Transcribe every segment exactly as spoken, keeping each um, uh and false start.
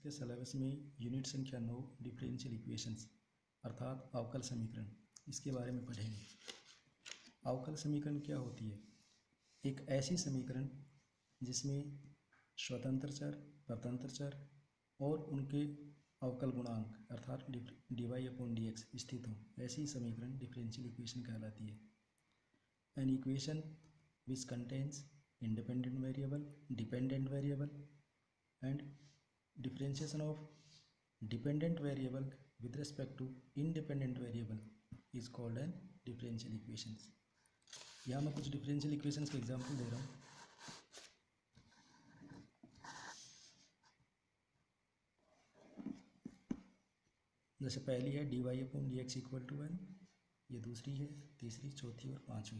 के सिलेबस में यूनिट संख्या नौ डिफरेंशियल इक्वेशंस अर्थात अवकल समीकरण, इसके बारे में पढ़ेंगे। अवकल समीकरण क्या होती है? एक ऐसी समीकरण जिसमें स्वतंत्र चर, परतंत्र चर और उनके अवकल गुणांक अर्थात D Y upon D X स्थित हों, ऐसी समीकरण डिफरेंशियल इक्वेशन कहलाती है। An equation which contains independent variable, dependent variable and differentiation of dependent variable with respect to independent variable is called an differential equations। यहाँ मैं कुछ differential equations के एग्जाम्पल दे रहा हूँ। जैसे पहली है D Y upon D x equal to N, ये दूसरी है, तीसरी, चौथी और पांचवी।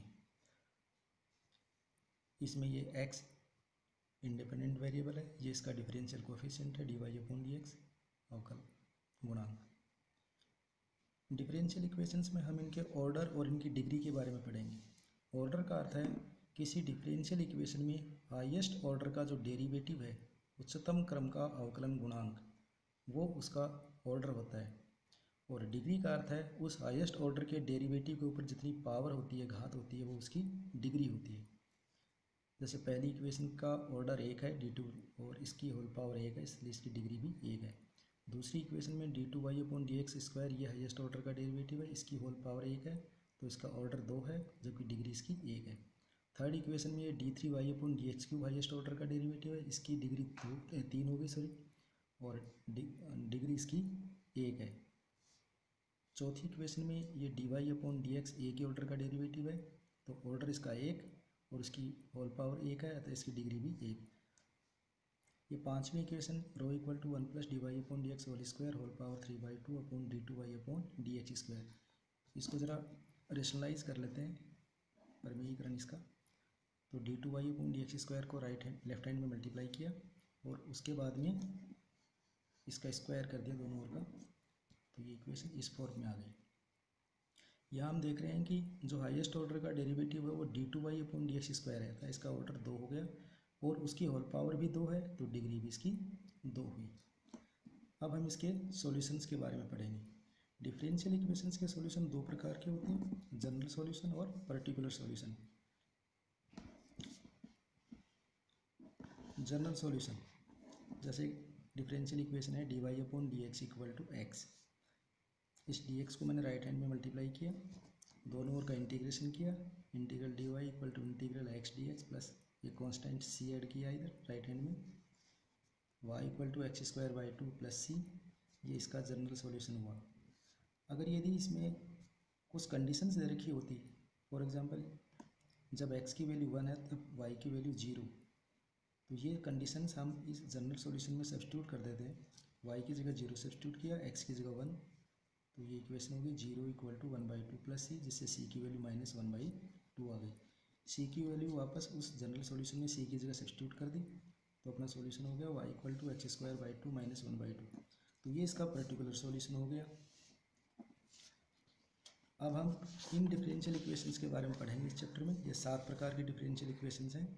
इसमें ये x इंडिपेंडेंट वेरिएबल है, ये इसका डिफरेंशियल कोफिशिएंट है D Y upon D X अवकल गुणांक। डिफरेंशियल इक्वेशंस में हम इनके ऑर्डर और इनकी डिग्री के बारे में पढ़ेंगे। ऑर्डर का अर्थ है किसी डिफरेंशियल इक्वेशन में हाईएस्ट ऑर्डर का जो डेरिवेटिव है, उच्चतम क्रम का अवकलन गुणांक, वो उसका ऑर्डर होता है। और डिग्री का अर्थ है उस हाईएस्ट ऑर्डर के डेरिवेटिव के ऊपर जितनी पावर होती है, घात होती है, वो उसकी डिग्री होती है। जैसे पहली इक्वेशन का ऑर्डर एक है डी टू और इसकी होल पावर एक है, इसलिए इसकी डिग्री भी एक है। दूसरी इक्वेशन में D two Y upon D X square, ये हाईएस्ट ऑर्डर का डेरिवेटिव है, इसकी होल पावर एक है, तो इसका ऑर्डर दो है, जबकि डिग्री इसकी एक है। थर्ड इक्वेशन में ये D three Y upon D X cube highest order का डेरिवेटिव है, इसकी डिग्री दो तीन हो गई सॉरी, और डिग्री इसकी एक है। चौथी इक्वेशन में ये D Y upon D X एक ही ऑर्डर का डेरिवेटिव है, तो ऑर्डर इसका एक और इसकी होल पावर एक है, अतः इसकी डिग्री भी एक। ये पांचवी equation rho equal to one plus D Y upon D X whole square whole power three by two upon D two Y upon D X square. इसको ज़रा रेशनलाइज कर लेते हैं, परिमेयीकरण इसका। तो D two Y upon D X square को right hand left hand में मल्टीप्लाई किया और उसके बाद में इसका स्क्वायर कर दिया दोनों ओर का, तो ये इक्वेशन इस फॉर्म में आ गई। यहाँ हम देख रहे हैं कि जो हाईएस्ट ऑर्डर का डेरिवेटिव है वो D two Y upon D X square है, था इसका ऑर्डर दो हो गया और उसकी होल पावर भी दो है, तो डिग्री भी इसकी दो हुई। अब हम इसके सॉल्यूशंस के बारे में पढ़ेंगे। डिफरेंशियल इक्वेशंस के सॉल्यूशन दो प्रकार के होते हैं, जनरल सॉल्यूशन और पर्टिकुलर सॉल्यूशन। जनरल सॉल्यूशन जैसे डिफरेंशियल इक्वेशन है D Y upon D x equal to X. इस डी एक्स को मैंने राइट हैंड में मल्टीप्लाई किया, दोनों ओर का इंटीग्रेशन किया, integral D Y equal to integral X D x plus ये कॉन्स्टेंट सी ऐड किया इधर राइट हैंड में, Y equal to X square by two plus C, ये इसका जनरल सॉल्यूशन हुआ। अगर यदि इसमें कुछ कंडीशंस दे रखी होती, फॉर एग्जांपल जब एक्स की वैल्यू वन है तब वाई की वैल्यू जीरो, तो ये कंडीशंस हम इस जनरल सॉल्यूशन में सब्स्टिट्यूट कर देते हैं। वाई की जगह जीरो सब्स्टिट्यूट किया, एक्स की जगह वन, तो ये इक्वेशन होगी zero equal to one by two plus C, जिससे सी की value minus one by two आ गई। सी की वैल्यू वापस उस जनरल सॉल्यूशन में सी की जगह सब्स्टिट्यूट कर दी, तो अपना सॉल्यूशन हो गया Y equal to X square by two minus one by two, तो ये इसका पर्टिकुलर सॉल्यूशन हो गया। अब हम इन डिफरेंशियल इक्वेशंस के बारे में पढ़ेंगे इस चैप्टर में। ये सात प्रकार की डिफरेंशियल इक्वेशंस हैं।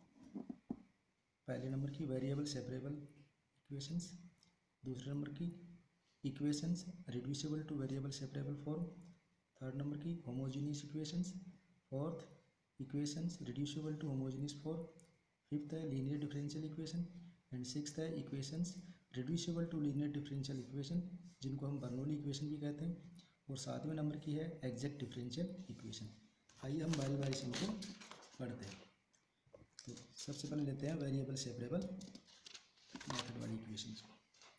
पहले नंबर की वेरिएबल सेपरेबल इक्वेशंस, दूसरे नंबर की equations reducible to variable separable form, third number की homogeneous equations, fourth equations reducible to homogeneous form, fifth है linear differential equation and sixth है equations reducible to linear differential equation, जिनको हम Bernoulli equation भी कहते हैं, और सातवें नंबर की है एग्जैक्ट डिफरेंशियल इक्वेशन। आइए हम बारी बारी से इनको पढ़ते हैं। तो सबसे पहले लेते हैं वेरिएबल सेपरेबल मेथड वाली इक्वेशंस को।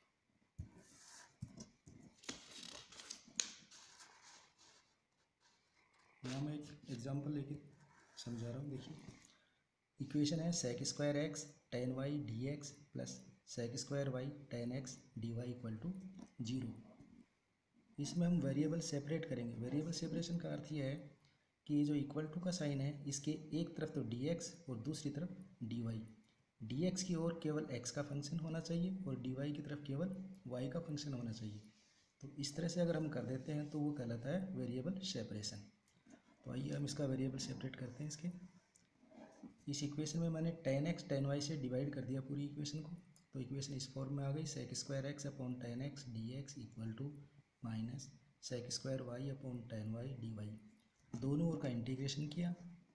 यहाँ मैं एक एग्जांपल लेके समझा रहा हूँ। देखिए इक्वेशन है sec square X tan Y D x plus sec square Y tan x D Y equal to zero. इसमें हम वेरिएबल सेपरेट करेंगे। वेरिएबल सेपरेशन का अर्थ यह है कि ये जो इक्वल टू का साइन है, इसके एक तरफ तो डी एक्स और दूसरी तरफ डी वाई। डी एक्स की ओर केवल एक्स का फंक्शन होना चाहिए और डी वाई की तरफ केवल वाई का फंक्शन होना चाहिए। तो इस तरह से अगर हम कर देते हैं तो वो कहलाता है वेरिएबल सेपरेशन। तो आइए हम इसका वेरिएबल सेपरेट करते हैं। इसके इस इक्वेशन में मैंने टेन एक्स टेन वाई से डिवाइड कर दिया पूरी इक्वेशन को, तो इक्वेशन इस फॉर्म में आ गई, sec square x upon tan x D x equal to minus sec square y upon tan Y d y. दोनों ओर का इंटीग्रेशन किया,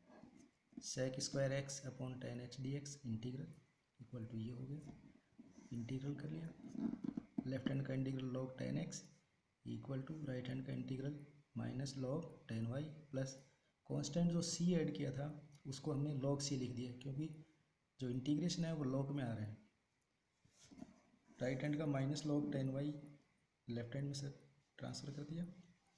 sec square x upon tan x D x integral equal to ये हो गया, integral कर लिया। Left hand का integral log tan x equal to right hand का integral minus log tan y plus constant जो सी ऐड किया था उसको हमने लॉग सी लिख दिया, क्योंकि जो इंटीग्रेशन है वो लॉग में आ रहा है। राइट हैंड का minus log tan y left hand में से ट्रांसफ़र कर दिया,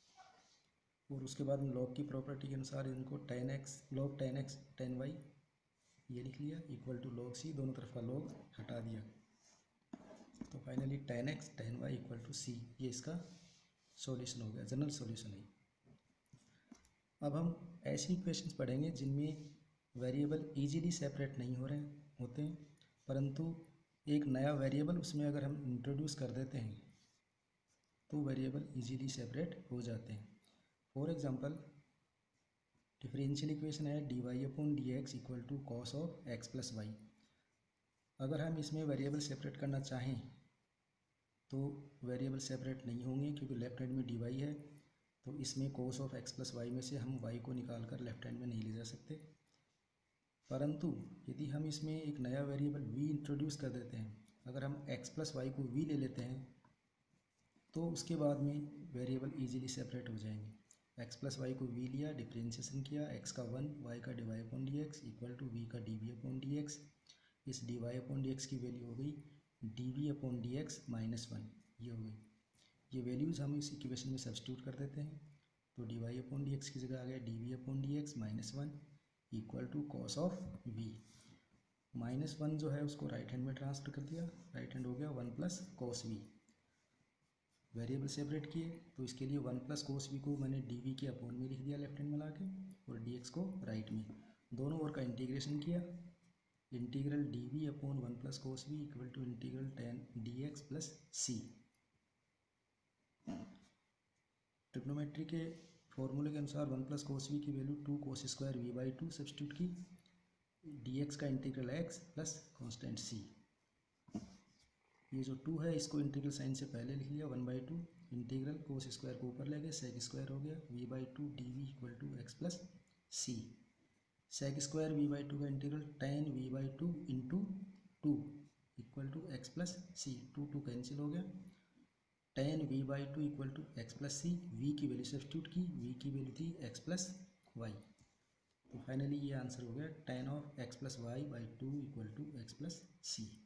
और उसके बाद में लॉग की प्रॉपर्टी के अनुसार इनको tan x log tan x tan y ये लिख लिया इक्वल टू लॉग सी, दोनों तरफ का लॉग हटा दिया। तो finally tan x tan y equal to C, ये इसका सॉल्यूशन हो गया, जनरल सॉल्यूशन है। अब हम ऐसी इक्वेशंस पढ़ेंगे जिनमें वेरिएबल इजीली सेपरेट नहीं हो रहे होते हैं, परंतु एक नया वेरिएबल उसमें अगर हम इंट्रोड्यूस कर देते हैं तो वेरिएबल इजीली सेपरेट हो जाते हैं। फॉर एग्जांपल डिफरेंशियल इक्वेशन है D Y upon D x equal to cos of x plus y. अगर हम इसमें वेरिएबल सेपरेट करना चाहें तो वेरिएबल सेपरेट नहीं होंगे, क्योंकि लेफ्ट हैंड में डी वाई है, तो इसमें cos of x plus y में से हम वाई को निकाल कर लेफ्ट हैंड में नहीं ले जा सकते। परंतु यदि हम इसमें एक नया वेरिएबल वी इंट्रोड्यूस कर देते हैं, अगर हम एक्स प्लस वाई को वी ले लेते हैं तो उसके बाद में वेरिएबल इजीली सेपरेट हो जाएंगे। एक्स प्लस वाई को वी लिया, डिफ्रेंशिएशन किया, एक्स का वन, वाई का d Y upon D x equal to v का d v upon D x. इस d Y upon D x की वैल्यू हो गई d v upon D x minus one, ये हो गई। ये वैल्यूज़ हम इस इक्वेशन में सब्स्टिट्यूट कर देते हैं, तो d Y upon D x की जगह आ गया d v upon D x minus one equal to cos of v. Minus one जो है उसको राइट हैंड में ट्रांसफर कर दिया, राइट हैंड हो गया one plus cos v. Variable separate किए तो इसके लिए वन प्लस कोस वी को मैंने डी वी के अपॉन में लिख दिया लेफ्ट हैंड में ला के, और डी एक्स को राइट में। दोनों ओर का इंटीग्रेशन किया, integral d v upon one plus cos v equal to integral tan d x plus C. Trigonometry के फॉर्मूले के अनुसार वन प्लस कोस वी की value two cos square v by two substitute की, डी एक्स का integral x plus constant C. ये जो to है इसको इंटीग्रल साइन से पहले लिख लिया, one by two integral cos square को ऊपर ले गए, सेक स्क्वायर हो गया v by two d v equal to x plus C. Sec square v by two का integral tan v by two into two equal to x plus C, two two cancel हो गया, tan v by two equal to x plus C. V की value substitute की, v की value थी x plus y, तो finally ये answer हो गया tan of x plus y by two equal to x plus C.